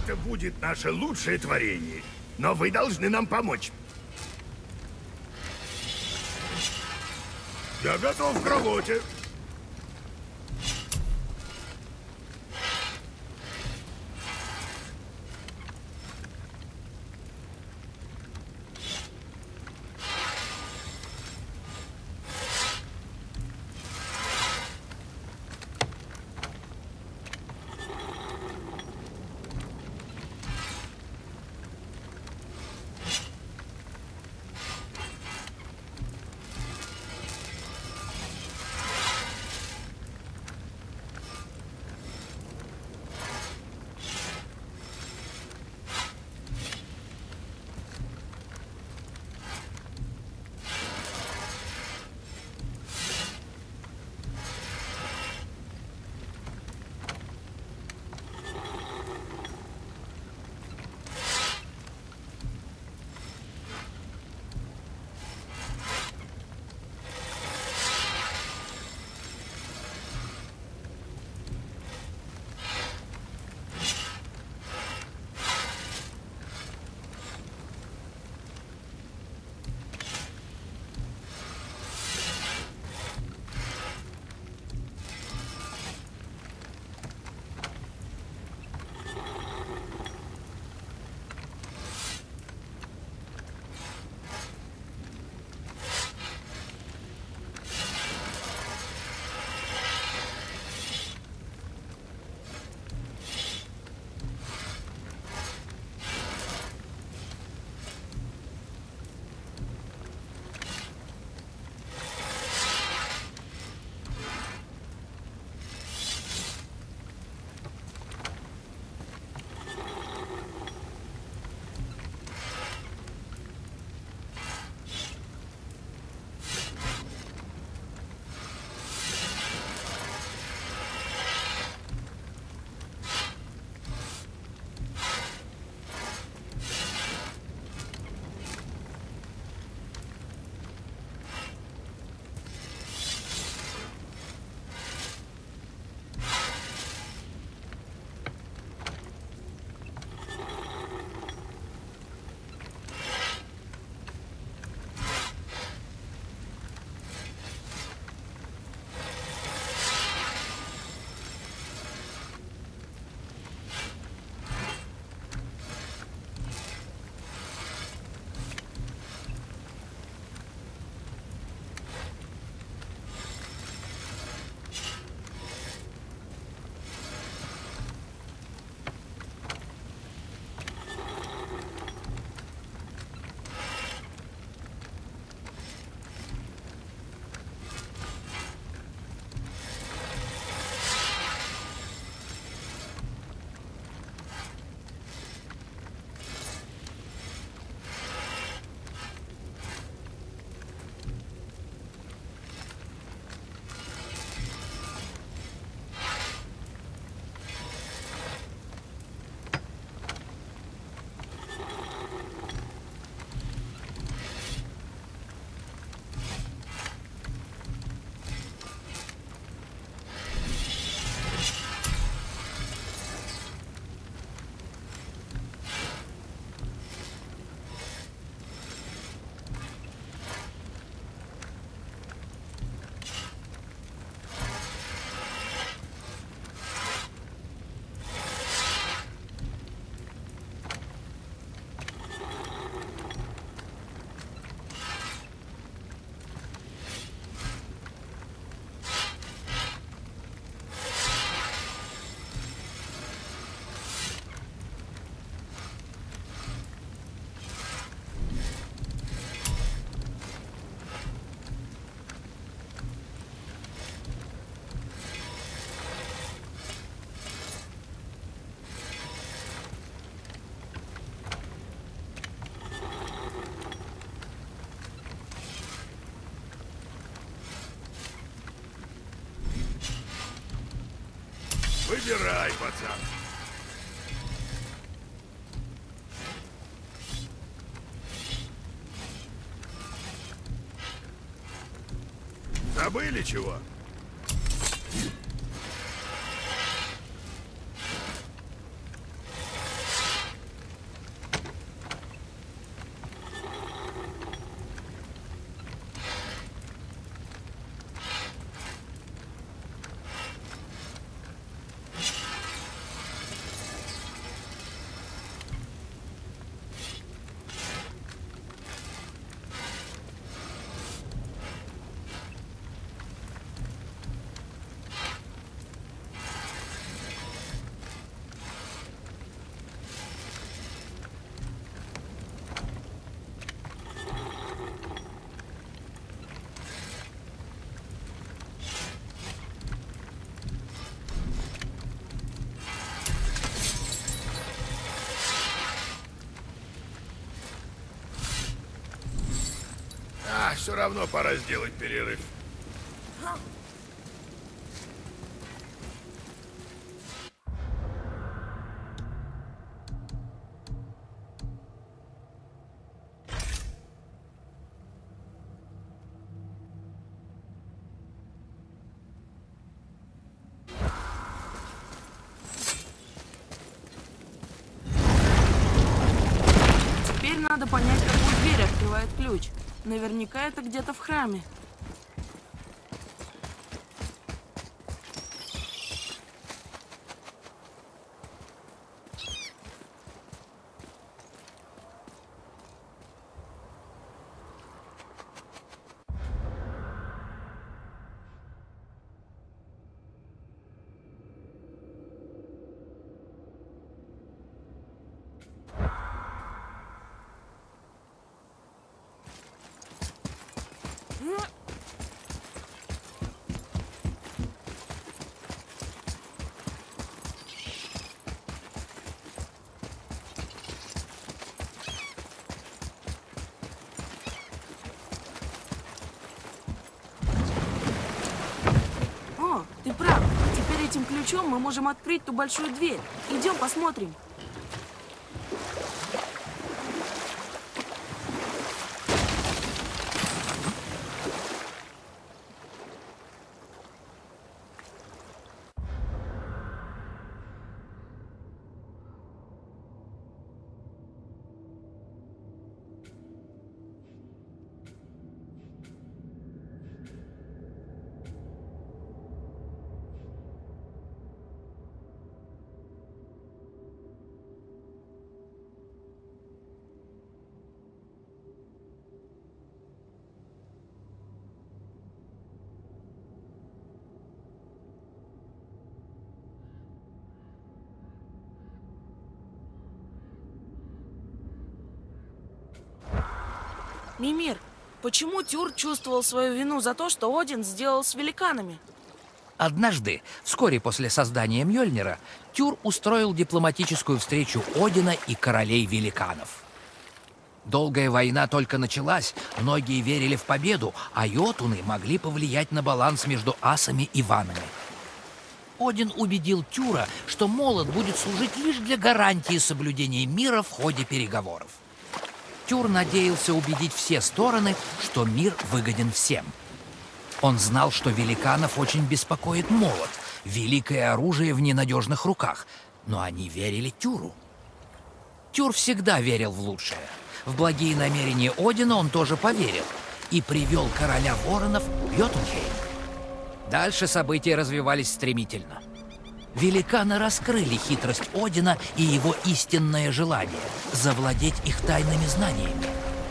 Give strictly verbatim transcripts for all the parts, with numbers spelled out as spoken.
Это будет наше лучшее творение. Но вы должны нам помочь. Я готов к работе. Выбирай, пацан. Забыли чего? все равно пора сделать перерыв. Теперь надо понять, какую дверь открывает ключ. Наверняка это где-то в храме. О, ты прав. Теперь этим ключом мы можем открыть ту большую дверь. Идем посмотрим. Мимир, почему Тюр чувствовал свою вину за то, что Один сделал с великанами? Однажды, вскоре после создания Мьёльнира, Тюр устроил дипломатическую встречу Одина и королей великанов. Долгая война только началась, многие верили в победу, а йотуны могли повлиять на баланс между асами и ванами. Один убедил Тюра, что молот будет служить лишь для гарантии соблюдения мира в ходе переговоров. Тюр надеялся убедить все стороны, что мир выгоден всем. Он знал, что великанов очень беспокоит молот, великое оружие в ненадежных руках, но они верили Тюру. Тюр всегда верил в лучшее. В благие намерения Одина он тоже поверил и привел короля воронов в Йотунхейм. Дальше события развивались стремительно. Великаны раскрыли хитрость Одина и его истинное желание – завладеть их тайными знаниями.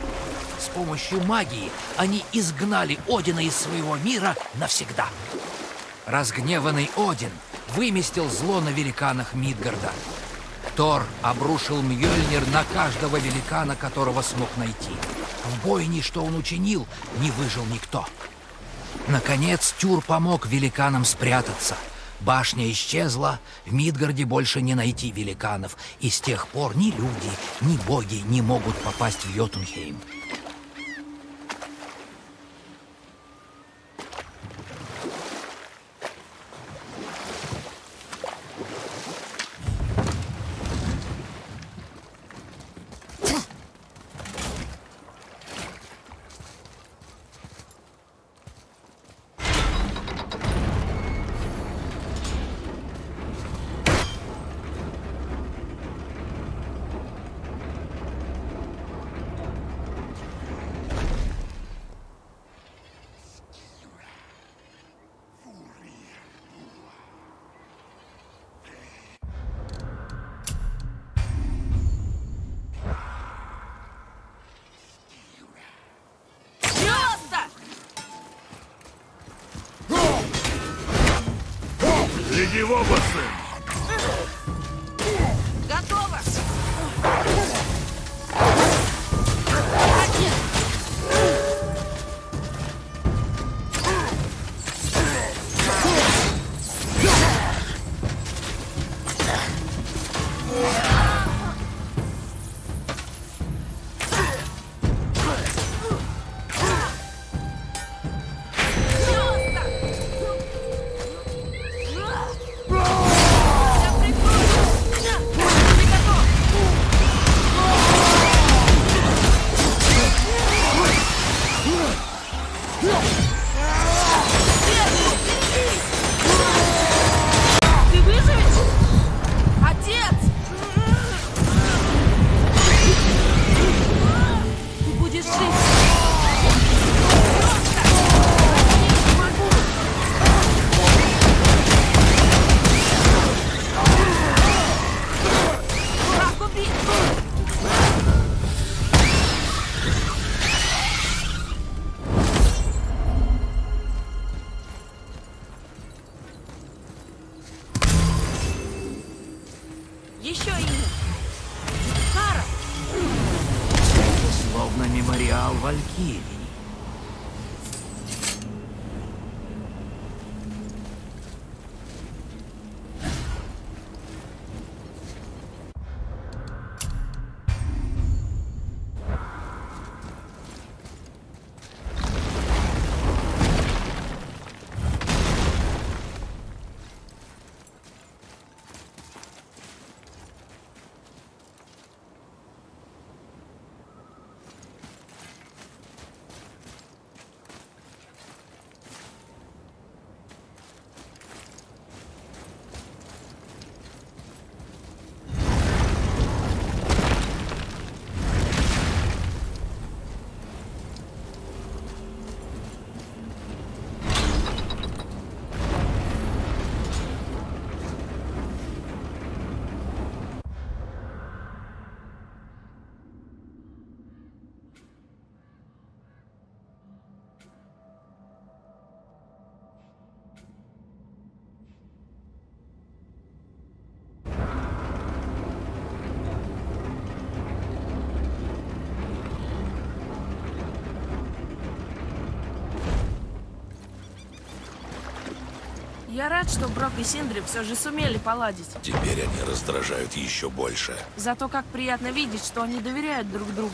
С помощью магии они изгнали Одина из своего мира навсегда. Разгневанный Один выместил зло на великанах Мидгарда. Тор обрушил Мьёльнир на каждого великана, которого смог найти. В бойне, что он учинил, не выжил никто. Наконец, Тюр помог великанам спрятаться. Башня исчезла, в Мидгарде больше не найти великанов, и с тех пор ни люди, ни боги не могут попасть в Йотунхейм. Гляди в оба, сын! Готово! Ты выживешь? Отец! Ты будешь жить! Просто! Я не могу! Дурак убит! Еще имя. Кара. Словно мемориал Валькирии. Я рад, что Брок и Синдри все же сумели поладить. Теперь они раздражают еще больше. Зато как приятно видеть, что они доверяют друг другу.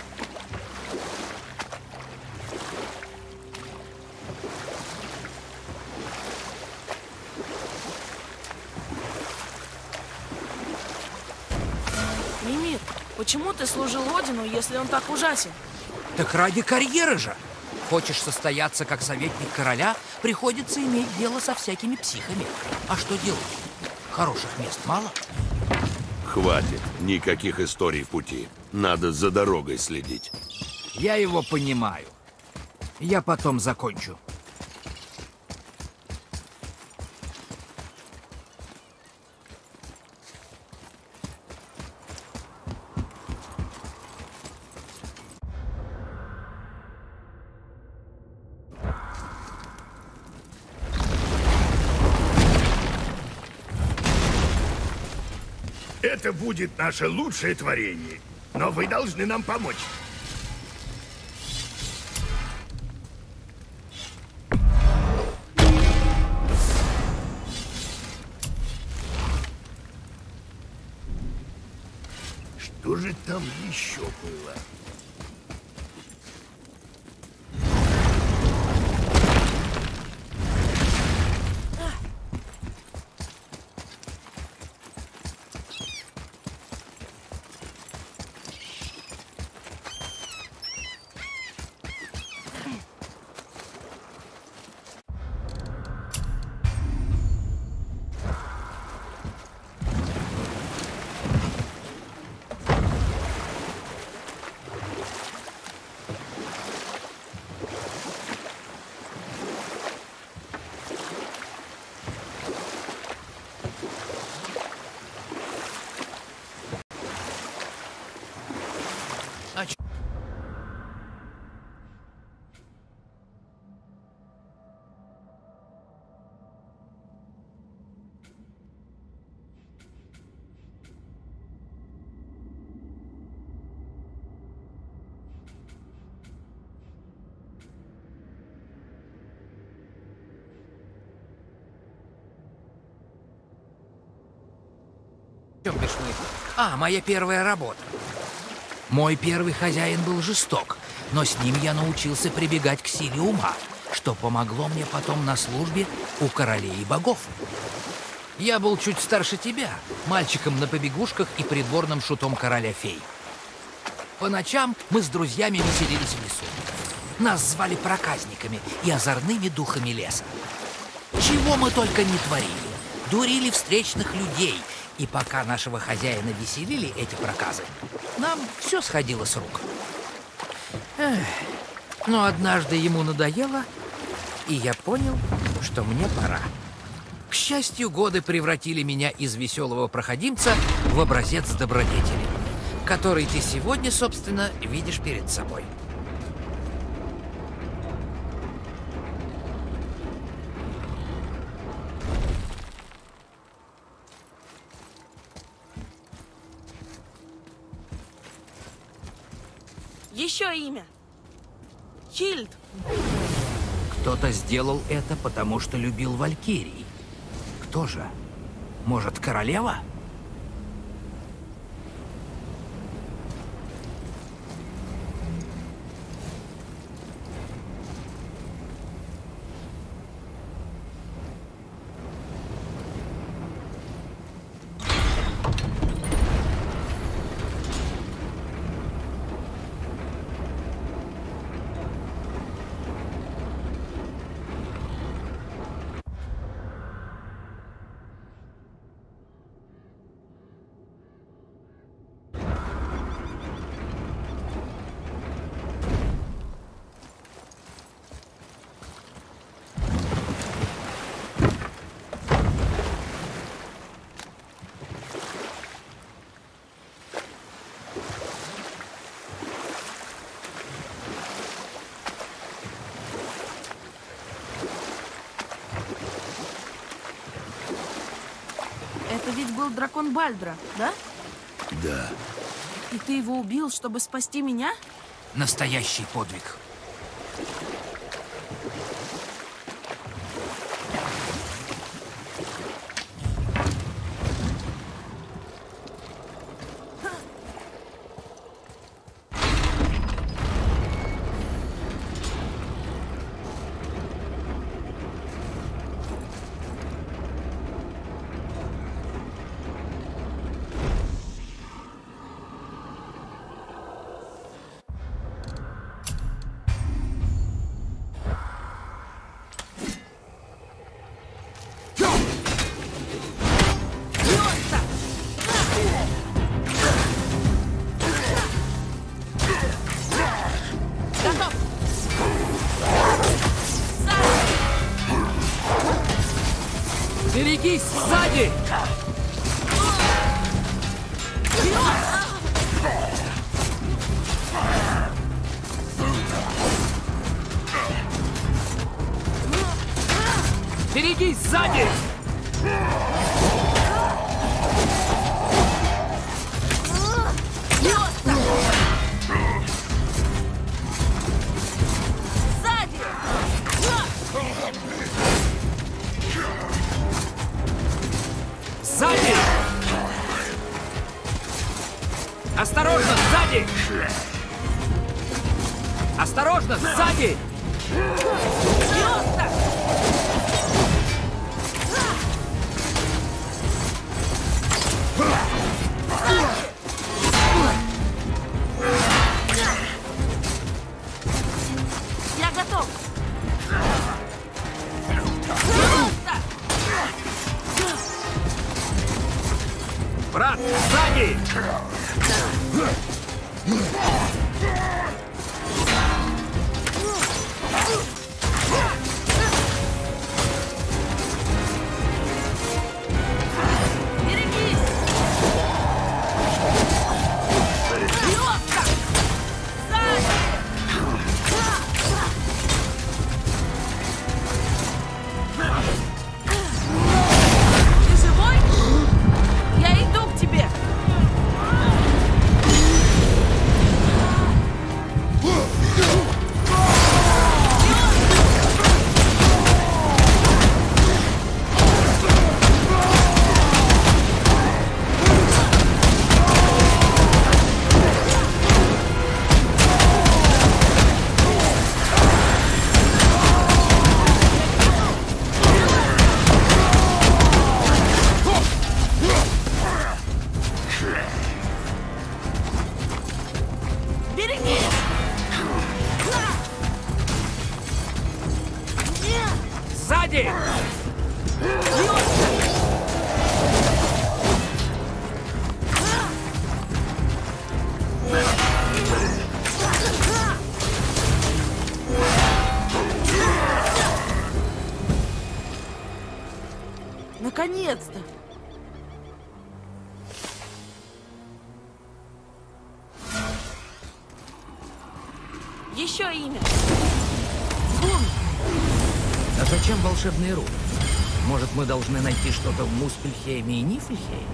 Мимир, почему ты служил Одину, если он так ужасен? Так ради карьеры же. Хочешь состояться как советник короля, приходится иметь дело со всякими психами. А что делать? Хороших мест мало. Хватит. Никаких историй в пути. Надо за дорогой следить. Я его понимаю. Я потом закончу. Это будет наше лучшее творение, но вы должны нам помочь. Что же там еще было? А, моя первая работа. Мой первый хозяин был жесток, но с ним я научился прибегать к силе ума, что помогло мне потом на службе у королей и богов. Я был чуть старше тебя, мальчиком на побегушках и придворным шутом короля фей. По ночам мы с друзьями веселились в лесу. Нас звали проказниками и озорными духами леса. Чего мы только не творили. Дурили встречных людей. И пока нашего хозяина веселили эти проказы, нам все сходило с рук. Эх. Но однажды ему надоело, и я понял, что мне пора. К счастью, годы превратили меня из веселого проходимца в образец добродетели, который ты сегодня, собственно, видишь перед собой. Еще имя. Хильд. Кто-то сделал это, потому что любил валькирий. Кто же? Может, королева? Это ведь был дракон Бальдра, да? Да. И ты его убил, чтобы спасти меня? Настоящий подвиг. Берегись сзади! Берегись сзади! Сзади! Осторожно, сзади! Осторожно, сзади! Я готов! Брат, сзади! Берегись! Лёгко! Сзади! Ты живой? Я иду к тебе! Сзади! Наконец-то! Еще имя. А зачем волшебные руны? Может, мы должны найти что-то в Муспельхейме и Нифльхейме?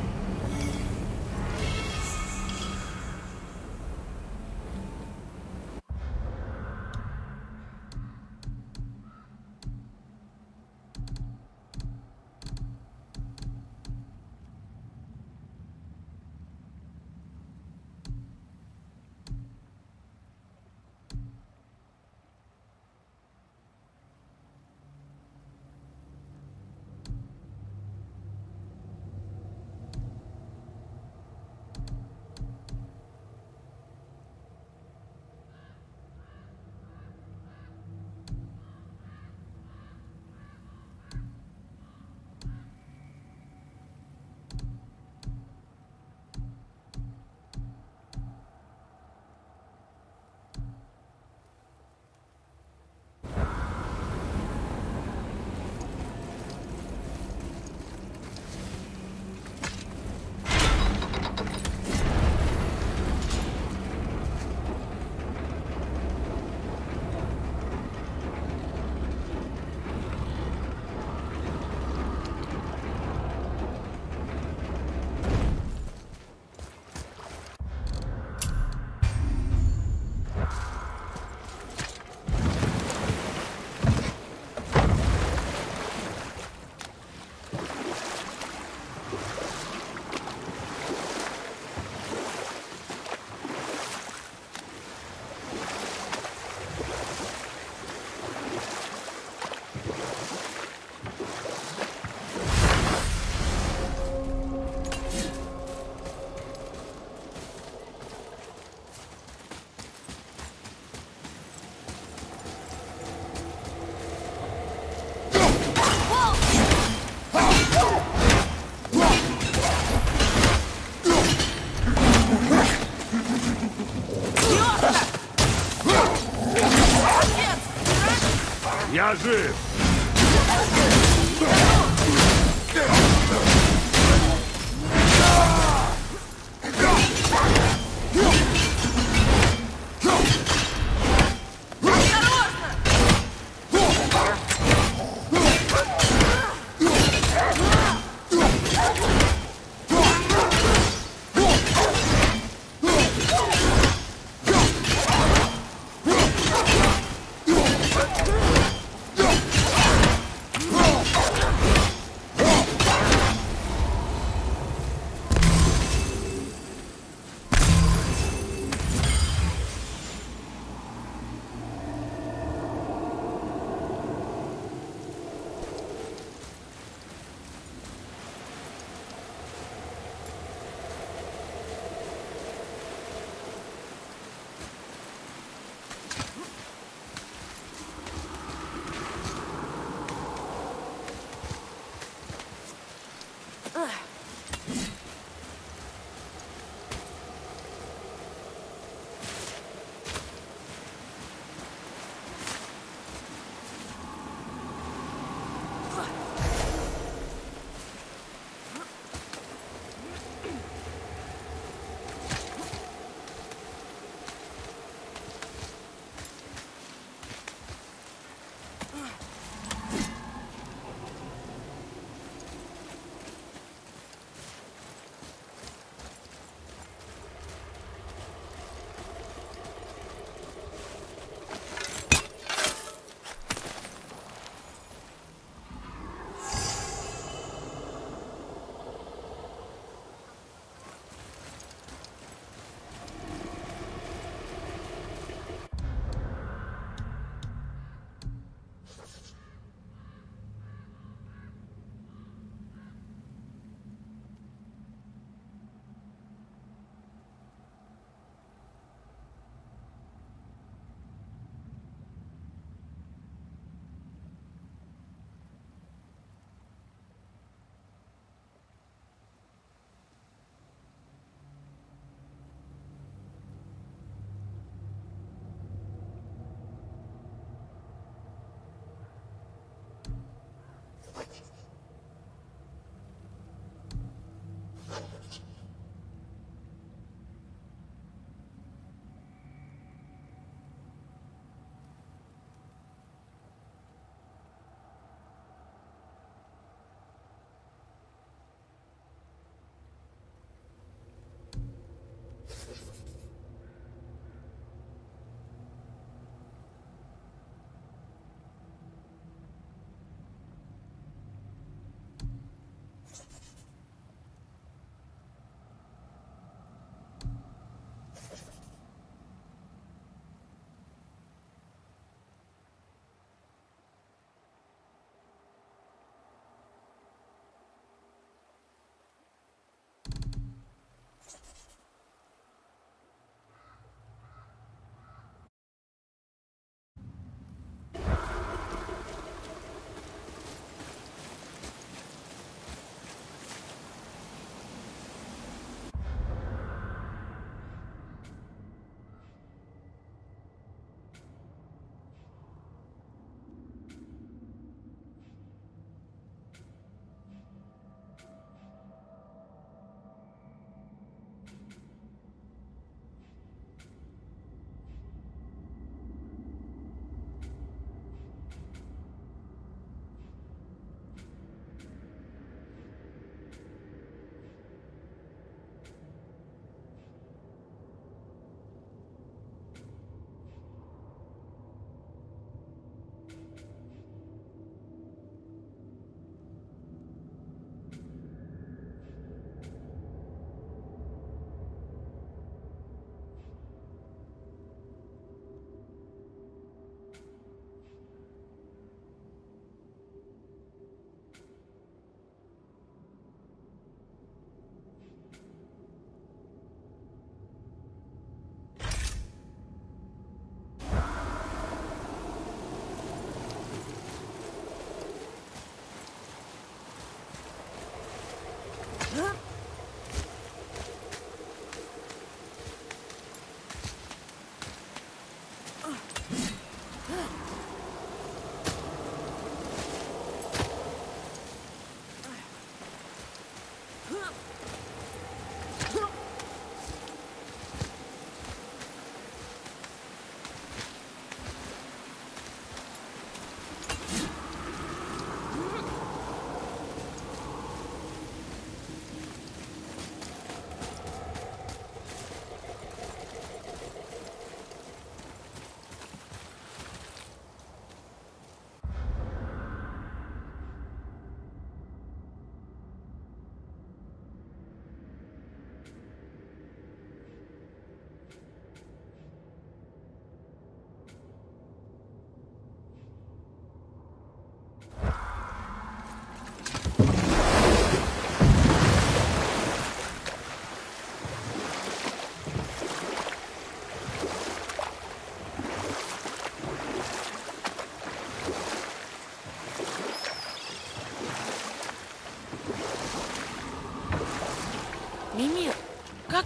Я жив!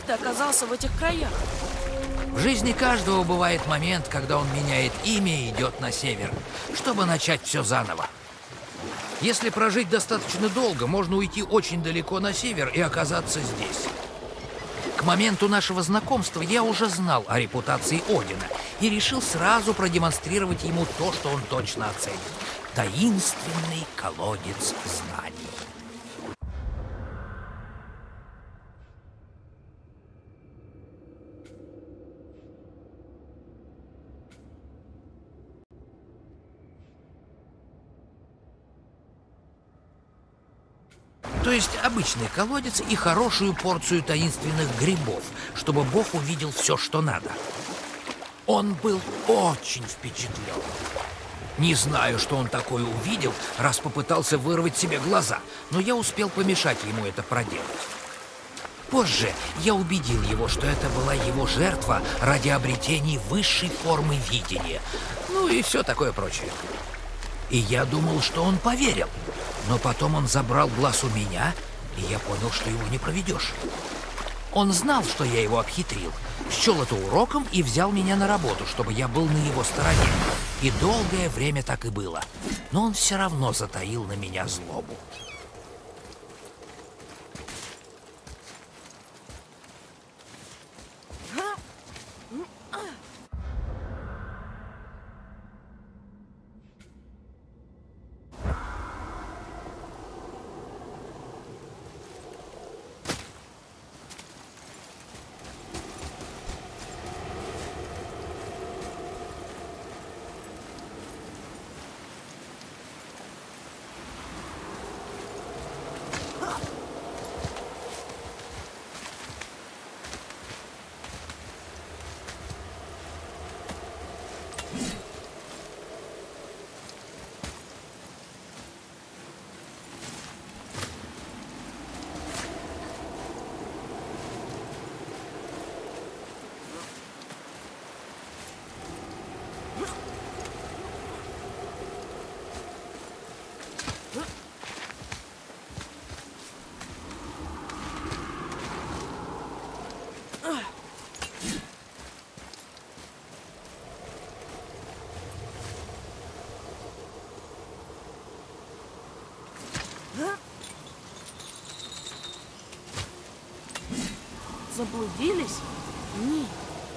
ты оказался в этих краях? В жизни каждого бывает момент, когда он меняет имя и идет на север, чтобы начать все заново. Если прожить достаточно долго, можно уйти очень далеко на север и оказаться здесь. К моменту нашего знакомства я уже знал о репутации Одина и решил сразу продемонстрировать ему то, что он точно оценит. Таинственный колодец знаний. То есть обычный колодец и хорошую порцию таинственных грибов, чтобы Бог увидел все, что надо. Он был очень впечатлен. Не знаю, что он такое увидел, раз попытался вырвать себе глаза, но я успел помешать ему это проделать. Позже я убедил его, что это была его жертва ради обретения высшей формы видения, ну и все такое прочее. И я думал, что он поверил. Но потом он забрал глаз у меня, и я понял, что его не проведешь. Он знал, что я его обхитрил, счел это уроком и взял меня на работу, чтобы я был на его стороне. И долгое время так и было. Но он все равно затаил на меня злобу. Заблудились? Нет.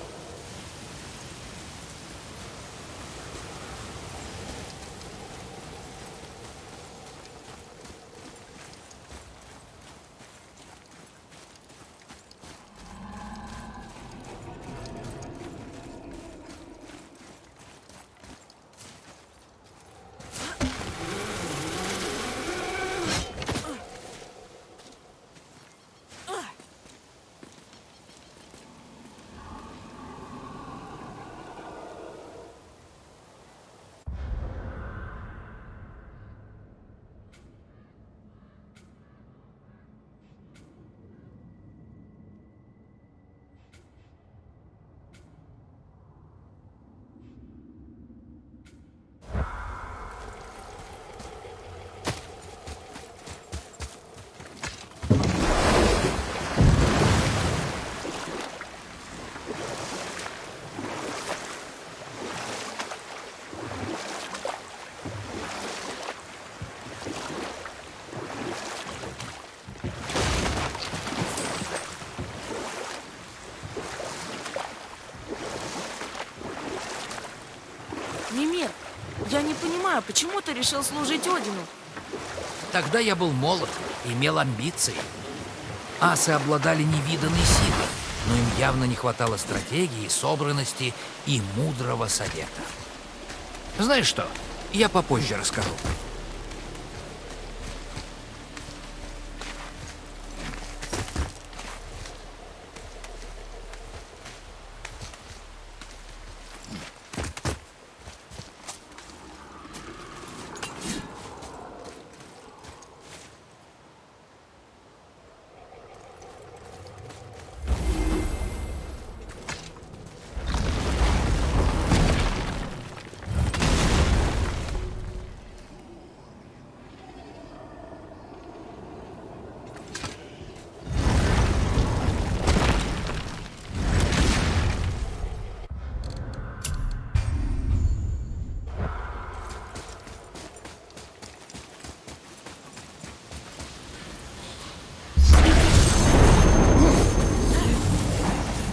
Мимир, я не понимаю, почему ты решил служить Одину? Тогда я был молод, имел амбиции. Асы обладали невиданной силой, но им явно не хватало стратегии, собранности и мудрого совета. Знаешь что, я попозже расскажу.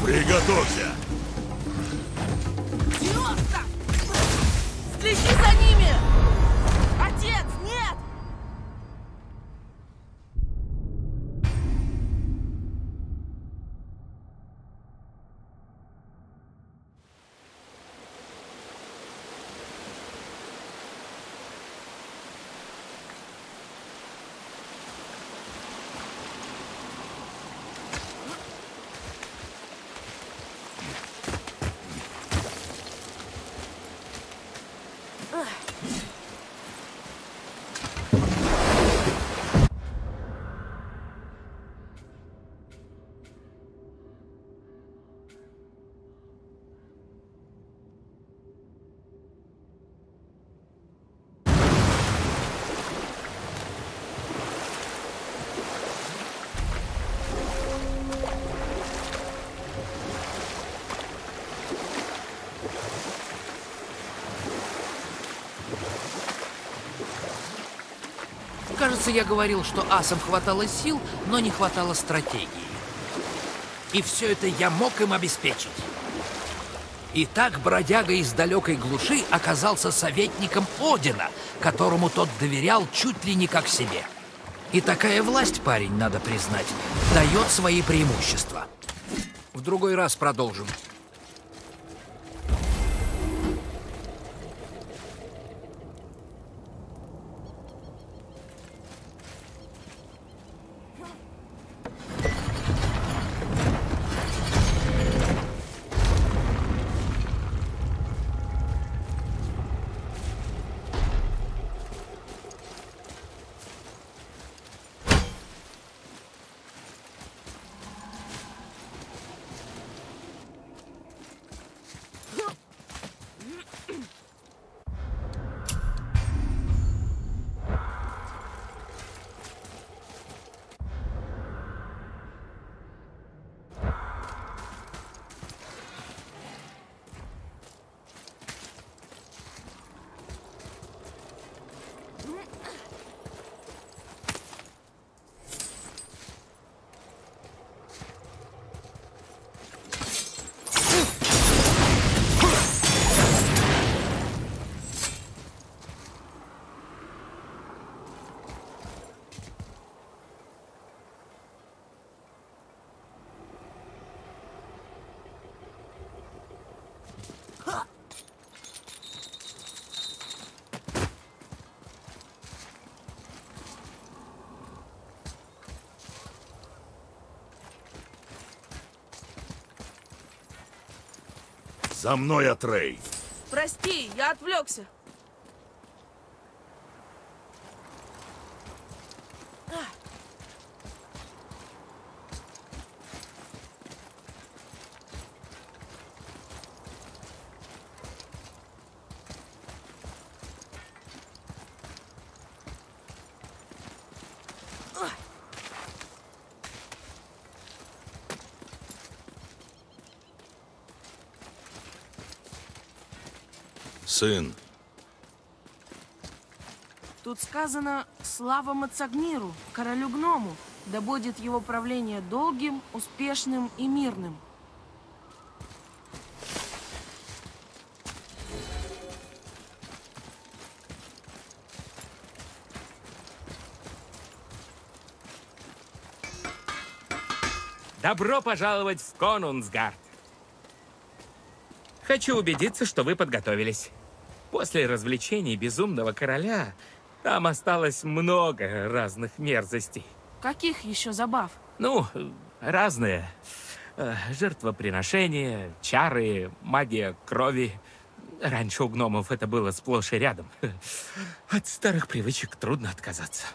Приготовься! Тёзка! Следи за ними! Отец, нет! Кажется, я говорил, что асам хватало сил, но не хватало стратегии. И все это я мог им обеспечить. И так бродяга из далекой глуши оказался советником Одина, которому тот доверял чуть ли не как себе. И такая власть, парень, надо признать, дает свои преимущества. В другой раз продолжим. За мной, Атрей! Прости, я отвлекся. Сын. Тут сказано «Слава Мацагниру, королю гному, да будет его правление долгим, успешным и мирным». Добро пожаловать в Конунсгард. Хочу убедиться, что вы подготовились. После развлечений Безумного Короля там осталось много разных мерзостей. Каких еще забав? Ну, разные. Э, Жертвоприношения, чары, магия крови. Раньше у гномов это было сплошь и рядом. От старых привычек трудно отказаться.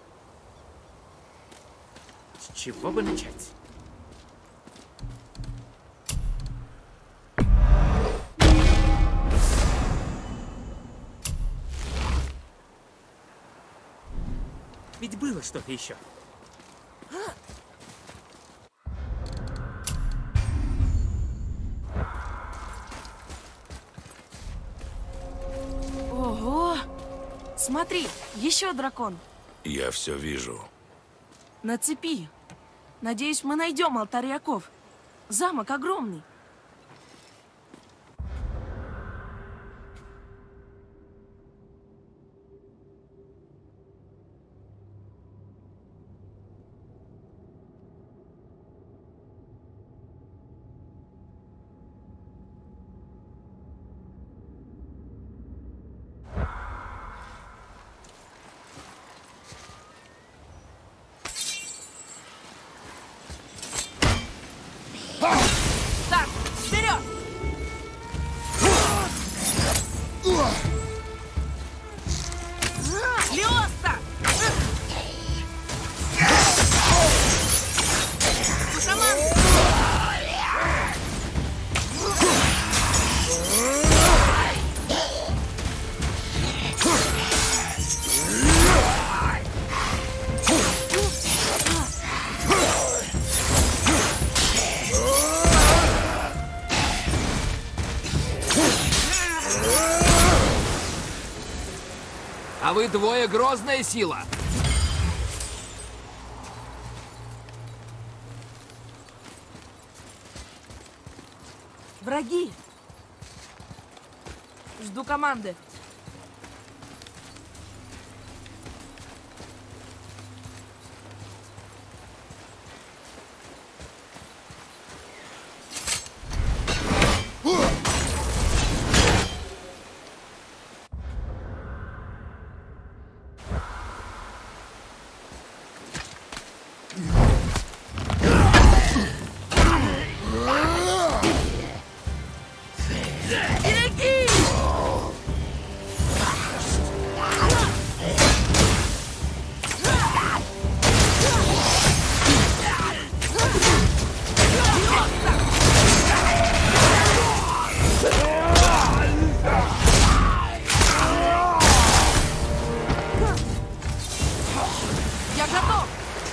С чего бы начать? Ведь было что-то еще. Ого! Смотри, еще дракон. Я все вижу. На цепи. Надеюсь, мы найдем алтарь оков. Замок огромный. Так, вперед! Леоста! Команда! А вы двое грозная сила. Враги! Жду команды. Я готов!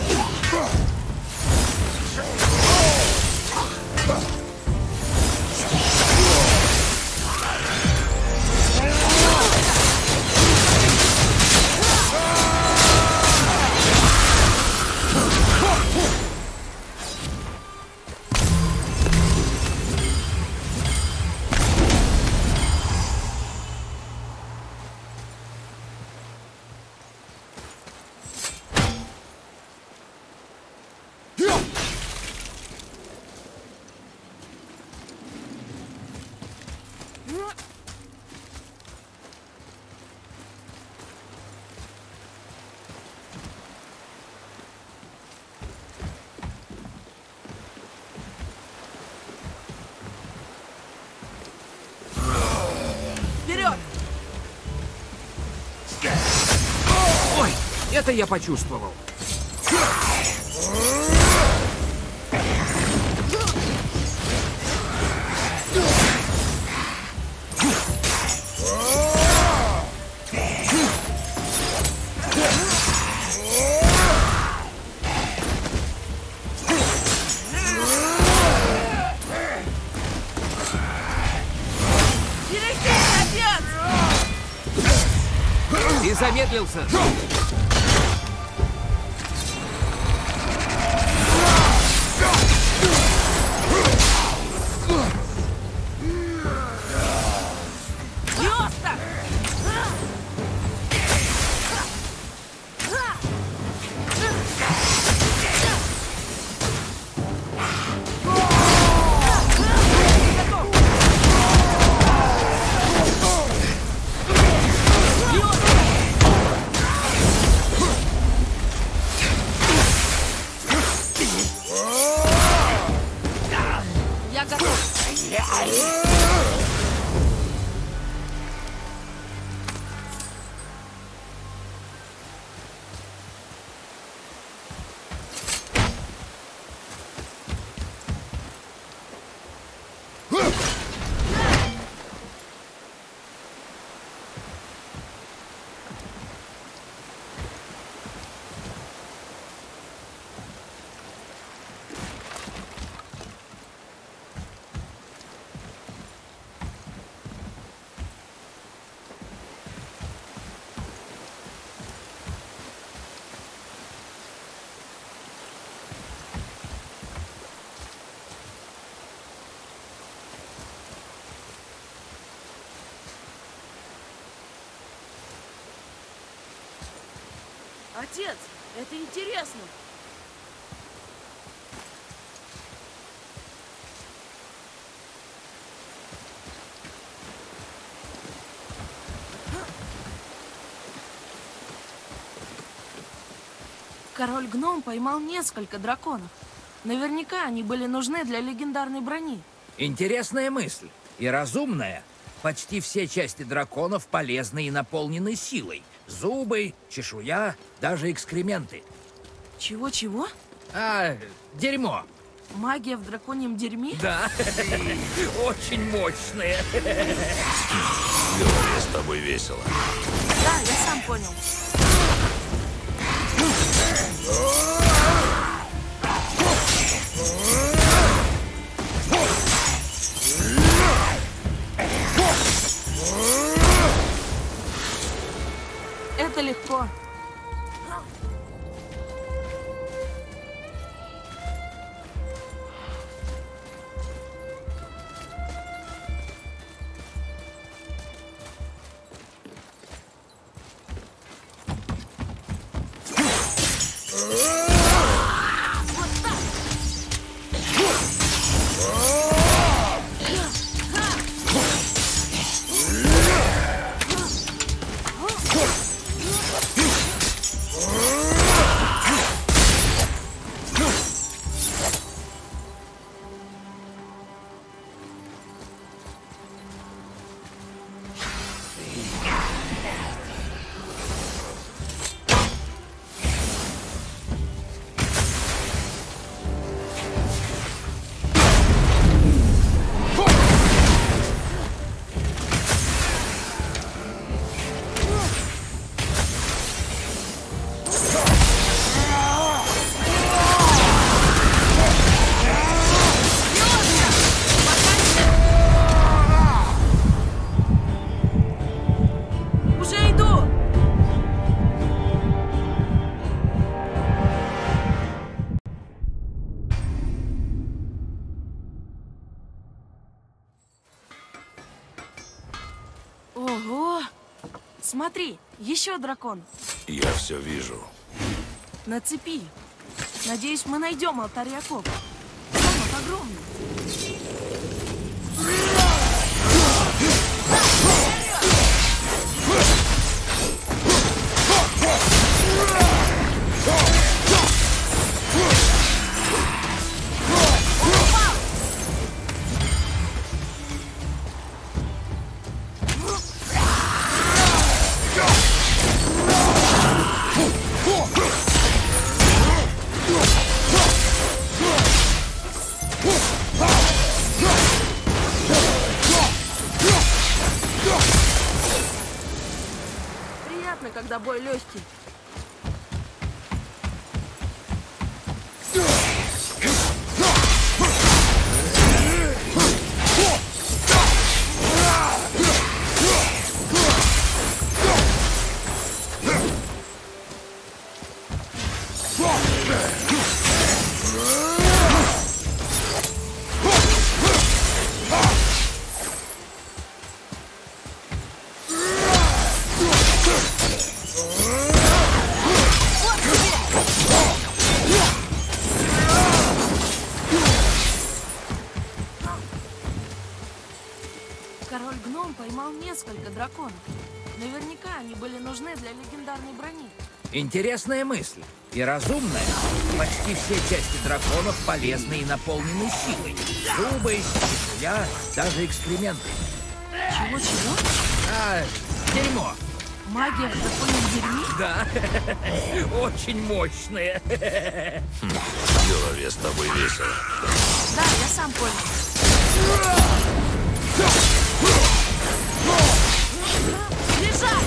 Вперед! Ой, это я почувствовал. Перестань, отец! Ты замедлился. Леоста! Отец, это интересно. Король-гном поймал несколько драконов. Наверняка они были нужны для легендарной брони. Интересная мысль. И разумная. Почти все части драконов полезны и наполнены силой. Зубы, чешуя, даже экскременты. Чего-чего? А, дерьмо. Магия в драконьем дерьме? Да, очень мощная. Говори, с тобой весело. Да, я сам понял. Это легко. Ого! Смотри, еще дракон. Я все вижу. На цепи. Надеюсь, мы найдем алтарь Якова. Замок огромный. Приятно, когда бой легкий. Король-гном поймал несколько драконов. Наверняка они были нужны для легендарной брони. Интересная мысль. И разумная. Почти все части драконов полезны и наполнены силой. Зубы, чешуя, даже экскременты. Чего-чего? А, дерьмо. Магия в драконьем дерьме? Да, очень мощная. Голове с тобой весело. Да, я сам понял. Лежать!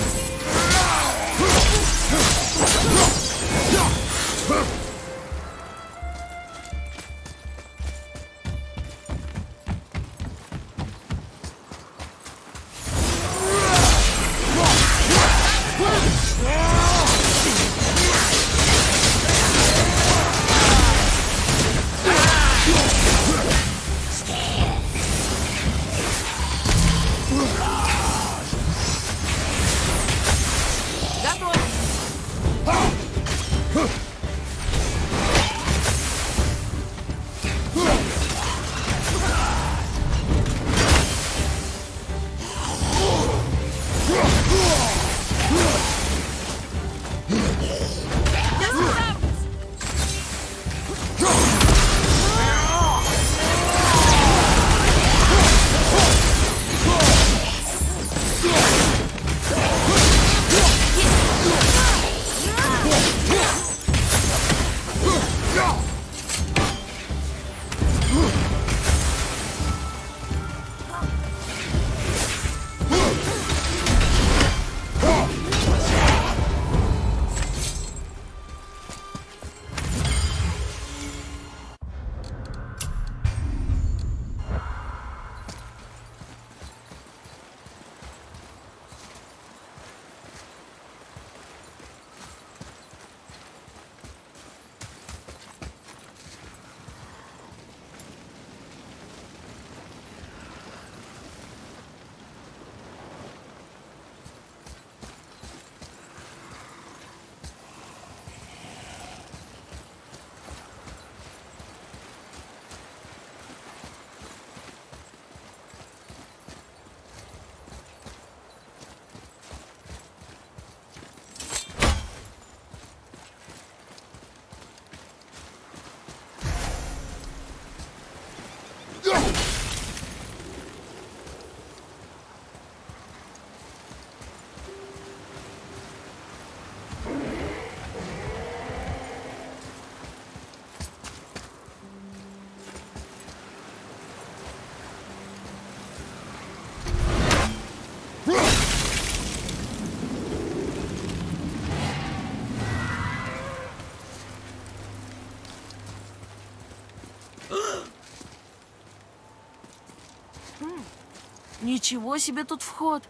Ничего себе тут вход.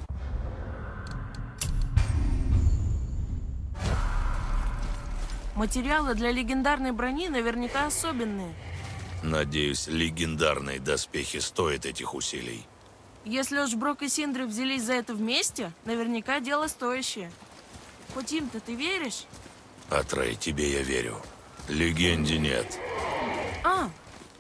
Материалы для легендарной брони наверняка особенные. Надеюсь, легендарные доспехи стоят этих усилий. Если уж Брок и Синдри взялись за это вместе, наверняка дело стоящее. Хоть им-то ты веришь? Атрей, тебе я верю. Легенде нет. А,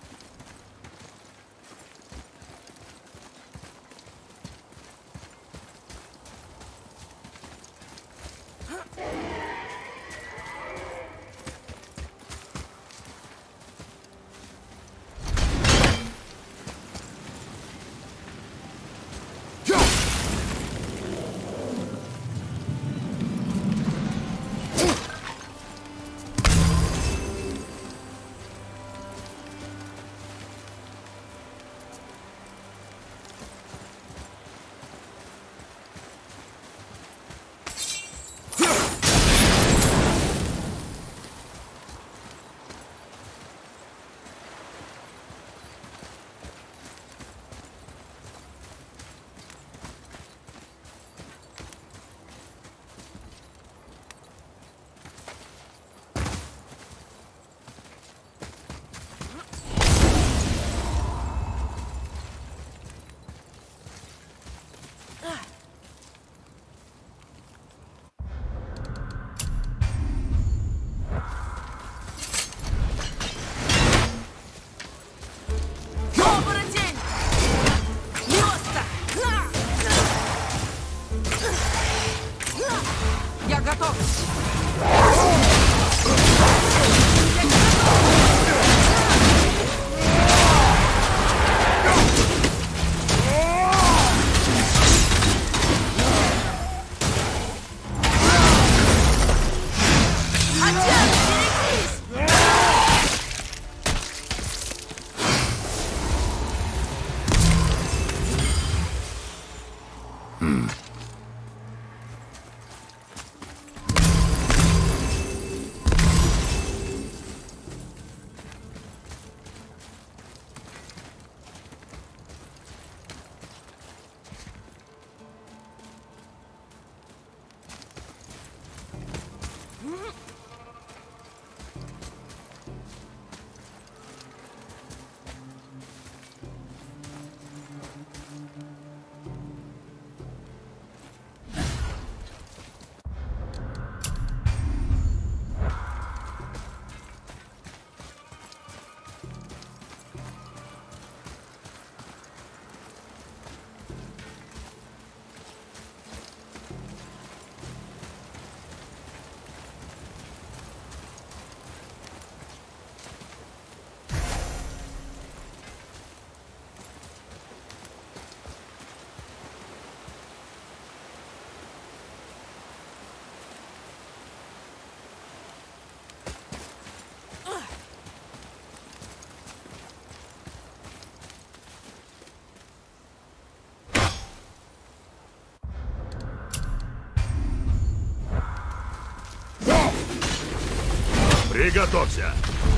оборотень! Просто! Я готов! Отец, берегись! Приготовься.